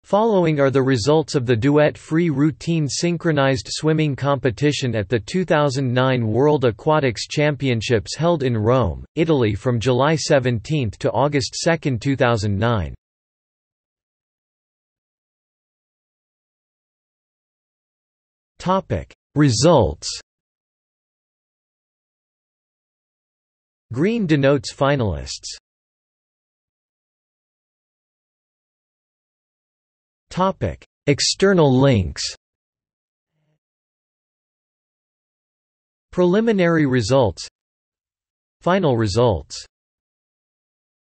Following are the results of the Duet free routine synchronized swimming competition at the 2009 World Aquatics Championships held in Rome, Italy from July 17 to August 2, 2009. Results. Green denotes finalists. External links. Preliminary results. Final results.